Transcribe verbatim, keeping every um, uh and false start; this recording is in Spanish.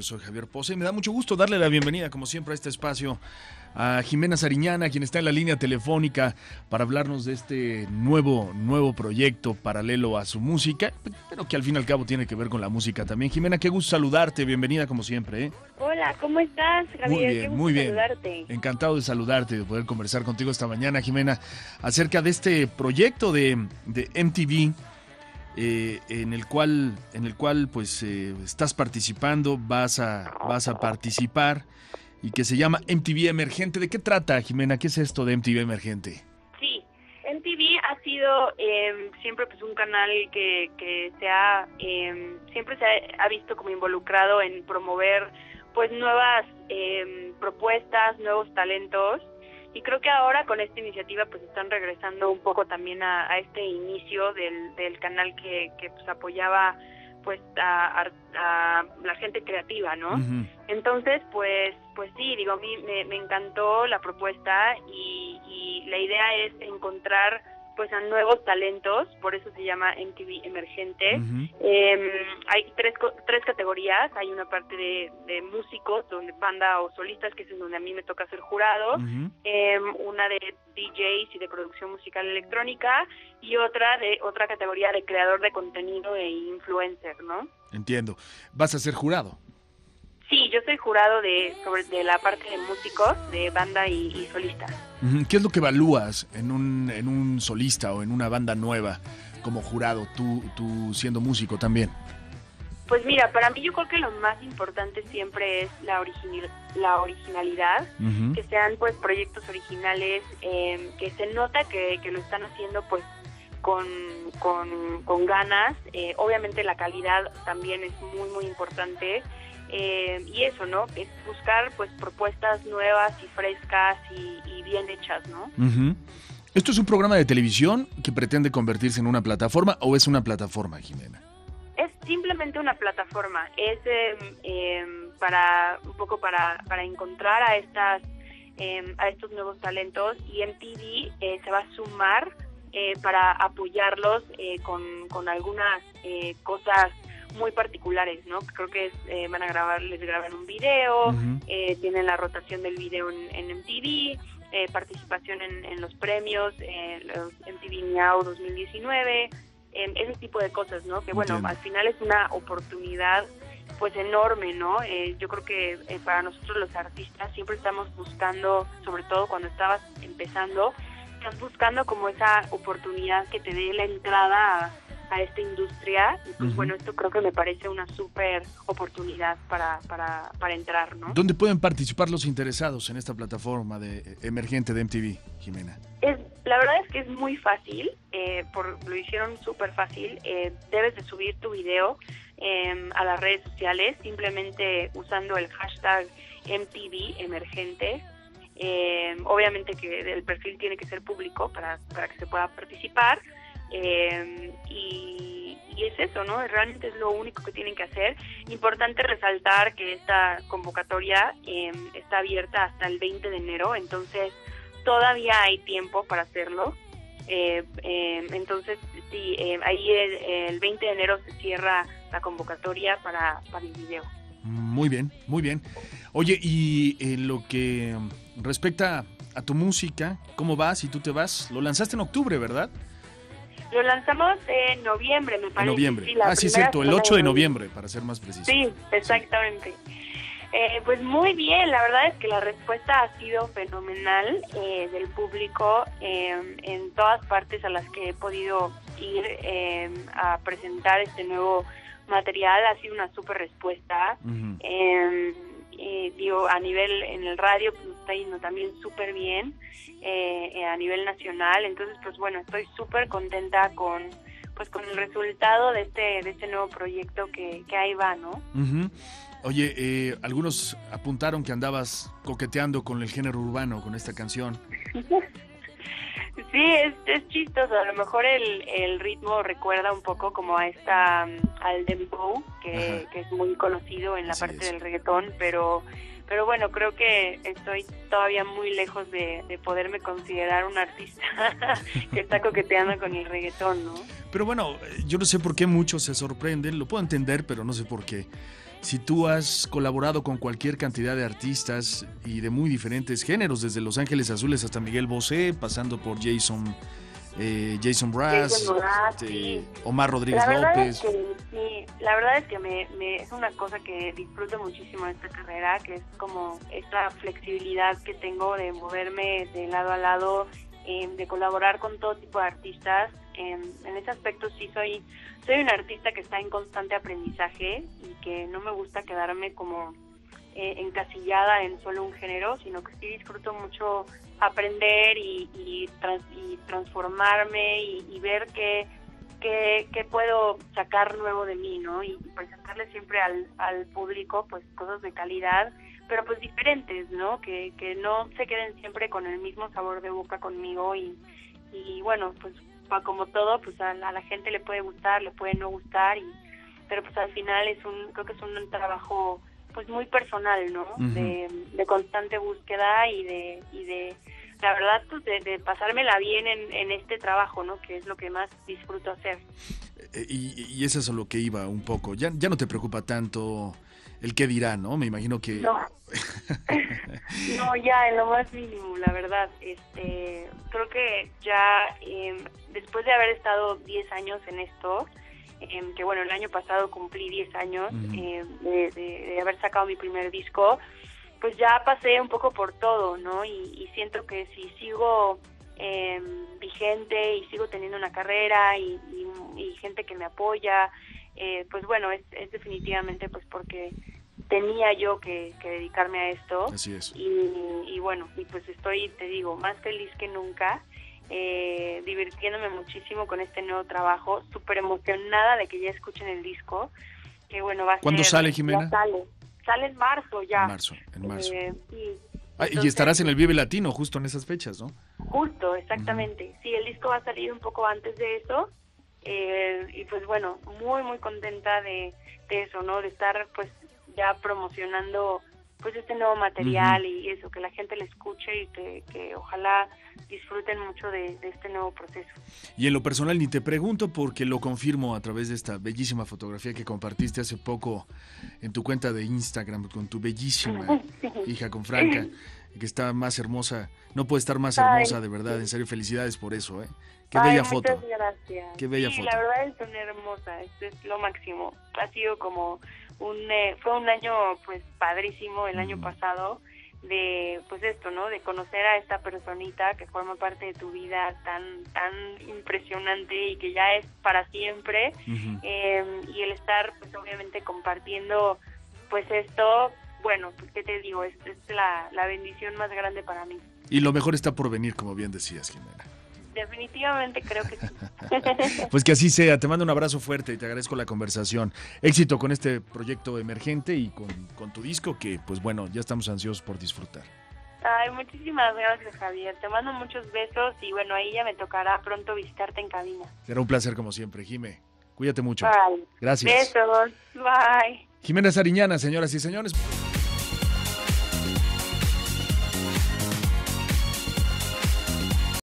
soy Javier Poza y me da mucho gusto darle la bienvenida, como siempre, a este espacio a Jimena Sariñana, quien está en la línea telefónica para hablarnos de este nuevo, nuevo proyecto paralelo a su música, pero que al fin y al cabo tiene que ver con la música también. Jimena, qué gusto saludarte, bienvenida como siempre. ¿eh? Hola, ¿cómo estás, Javier? Muy bien, qué gusto muy bien. saludarte. Encantado de saludarte, de poder conversar contigo esta mañana, Jimena, acerca de este proyecto de, de M T V. Eh, en el cual, en el cual pues eh, estás participando, vas a, vas a participar y que se llama M T V Emergente. ¿De qué trata, Jimena? ¿Qué es esto de M T V Emergente? Sí, M T V ha sido eh, siempre pues un canal que, que se ha eh, siempre se ha, ha visto como involucrado en promover pues nuevas eh, propuestas, nuevos talentos. Y creo que ahora con esta iniciativa pues están regresando un poco también a, a este inicio del, del canal que, que pues apoyaba pues a, a, a la gente creativa, ¿no? Uh-huh. Entonces pues pues sí, digo, a mí me, me encantó la propuesta y, y la idea es encontrar pues a nuevos talentos, por eso se llama M T V Emergente. Uh-huh. Eh, hay tres tres categorías, hay una parte de, de músicos, donde banda o solistas, que es en donde a mí me toca ser jurado, uh-huh. eh, una de D Js y de producción musical electrónica, y otra de otra categoría de creador de contenido e influencer, ¿no? Entiendo. ¿Vas a ser jurado? Sí, yo soy jurado de sobre de la parte de músicos, de banda y, y solista. ¿Qué es lo que evalúas en un en un solista o en una banda nueva como jurado, tú tú siendo músico también? Pues mira, para mí yo creo que lo más importante siempre es la original, la originalidad, uh-huh. que sean pues proyectos originales, eh, que se nota que, que lo están haciendo pues con, con, con ganas. Eh, obviamente la calidad también es muy muy importante. Eh, y eso, ¿no? Es buscar pues propuestas nuevas y frescas y, y bien hechas, ¿no? Uh-huh. ¿Esto es un programa de televisión que pretende convertirse en una plataforma o es una plataforma, Jimena? Es simplemente una plataforma, es eh, eh, para un poco para, para encontrar a estas eh, a estos nuevos talentos, y M T V eh, se va a sumar eh, para apoyarlos eh, con, con algunas eh, cosas muy particulares, ¿no? Creo que es, eh, van a grabar, les graban un video, uh-huh. eh, tienen la rotación del video en, en M T V, eh, participación en, en los premios, eh, los M T V Miau dos mil diecinueve, eh, ese tipo de cosas, ¿no? Que bueno, Entiendo. Al final es una oportunidad pues enorme, ¿no? Eh, yo creo que eh, para nosotros los artistas siempre estamos buscando, sobre todo cuando estabas empezando, estás buscando como esa oportunidad que te dé la entrada a a esta industria, y pues uh-huh. bueno, esto creo que me parece una súper oportunidad para, para, para entrar, ¿no? ¿Dónde pueden participar los interesados en esta plataforma de emergente de M T V, Jimena? Es, la verdad es que es muy fácil, eh, por, lo hicieron súper fácil, eh, debes de subir tu video eh, a las redes sociales, simplemente usando el hashtag M T V Emergente. Eh, obviamente que el perfil tiene que ser público para, para que se pueda participar. Eh, y, y es eso, ¿no? Realmente es lo único que tienen que hacer. Importante resaltar que esta convocatoria eh, está abierta hasta el veinte de enero, entonces todavía hay tiempo para hacerlo. Eh, eh, entonces, sí, eh, ahí el, el veinte de enero se cierra la convocatoria para, para el video. Muy bien, muy bien. Oye, y en lo que respecta a tu música, ¿cómo vas? Si tú te vas, lo lanzaste en octubre, ¿verdad? Lo lanzamos en noviembre, me parece. En noviembre. Sí, ah, sí, es cierto, el ocho de noviembre, para ser más preciso. Sí, exactamente. Sí. Eh, pues muy bien, la verdad es que la respuesta ha sido fenomenal eh, del público eh, en todas partes a las que he podido ir eh, a presentar este nuevo material. Ha sido una súper respuesta. Uh-huh. eh, eh, digo, a nivel en el radio pues está yendo también súper bien. Eh, eh, a nivel nacional, entonces pues bueno, estoy súper contenta con pues con el resultado de este de este nuevo proyecto que, que ahí va, ¿no? Uh-huh. Oye, eh, algunos apuntaron que andabas coqueteando con el género urbano con esta canción. Sí, es, es chistoso, a lo mejor el, el ritmo recuerda un poco como a esta al dembow, que, que es muy conocido en la Así parte es. del reggaetón, pero Pero bueno, creo que estoy todavía muy lejos de, de poderme considerar un artista que está coqueteando con el reggaetón, ¿no? Pero bueno, yo no sé por qué muchos se sorprenden, lo puedo entender, pero no sé por qué. si tú has colaborado con cualquier cantidad de artistas y de muy diferentes géneros, desde Los Ángeles Azules hasta Miguel Bosé, pasando por Jason eh, Jason Mraz, Jason Mraz, este, sí. Omar Rodríguez La verdad López. Es que, sí, la verdad es que me, me, es una cosa que disfruto muchísimo de esta carrera, que es como esta flexibilidad que tengo de moverme de lado a lado, eh, de colaborar con todo tipo de artistas. Eh, en ese aspecto sí soy soy un artista que está en constante aprendizaje y que no me gusta quedarme como eh, encasillada en solo un género, sino que sí disfruto mucho aprender y, y, trans, y transformarme y, y ver qué, qué, qué puedo sacar nuevo de mí, ¿no? Y presentarle siempre al, al público pues cosas de calidad, pero pues diferentes, ¿no? Que, que no se queden siempre con el mismo sabor de boca conmigo y, y bueno, pues como todo, pues a la, a la gente le puede gustar, le puede no gustar, y pero pues al final es un, creo que es un trabajo pues muy personal, ¿no? Uh-huh. De, de constante búsqueda y de, y de la verdad, pues de, de pasármela bien en, en este trabajo, ¿no? Que es lo que más disfruto hacer. Y, y eso es a lo que iba un poco. Ya, ya no te preocupa tanto el qué dirá, ¿no? Me imagino que... No, no ya en lo más mínimo, la verdad. Este, creo que ya eh, después de haber estado diez años en esto, eh, que bueno, el año pasado cumplí diez años uh-huh. eh, de, de, de haber sacado mi primer disco, pues ya pasé un poco por todo, ¿no? Y, y siento que si sigo eh, vigente y sigo teniendo una carrera y, y, y gente que me apoya, eh, pues bueno, es, es definitivamente pues porque tenía yo que, que dedicarme a esto. Así es. Y, y bueno, y pues estoy, te digo, más feliz que nunca, eh, divirtiéndome muchísimo con este nuevo trabajo, súper emocionada de que ya escuchen el disco, que bueno, va a ¿Cuándo ser, sale, Jimena? Ya sale, sale en marzo ya. En marzo, en marzo. Eh, sí. Ah, Entonces, y estarás en el Vive Latino justo en esas fechas, ¿no? Justo, exactamente. Uh-huh. Sí, el disco va a salir un poco antes de eso, eh, y pues bueno, muy, muy contenta de, de eso, ¿no? De estar pues ya promocionando pues este nuevo material uh-huh. y eso, que la gente le escuche y que, que ojalá disfruten mucho de, de este nuevo proceso. Y en lo personal ni te pregunto porque lo confirmo a través de esta bellísima fotografía que compartiste hace poco en tu cuenta de Instagram con tu bellísima sí. hija con Franca, que está más hermosa, no puede estar más hermosa, Ay, de verdad, sí. En serio, felicidades por eso, ¿eh? Qué Ay, bella muchas foto. Muchas gracias. Qué bella sí, foto. La verdad es una hermosa, esto es lo máximo. Ha sido como un eh, fue un año pues padrísimo el mm. año pasado de pues esto, ¿no? De conocer a esta personita que forma parte de tu vida tan tan impresionante y que ya es para siempre uh-huh. eh, y el estar pues obviamente compartiendo pues esto, bueno, pues qué te digo, es, es la, la bendición más grande para mí. Y lo mejor está por venir, como bien decías, Jimena. Definitivamente creo que sí. Pues que así sea, te mando un abrazo fuerte y te agradezco la conversación. Éxito con este proyecto emergente y con, con tu disco que, pues bueno, ya estamos ansiosos por disfrutar. Ay, muchísimas gracias, Javier. Te mando muchos besos y bueno, ahí ya me tocará pronto visitarte en cabina. Será un placer como siempre, Jime. Cuídate mucho. Bye. Gracias. Besos. Bye. Jimena Sariñana, señoras y señores.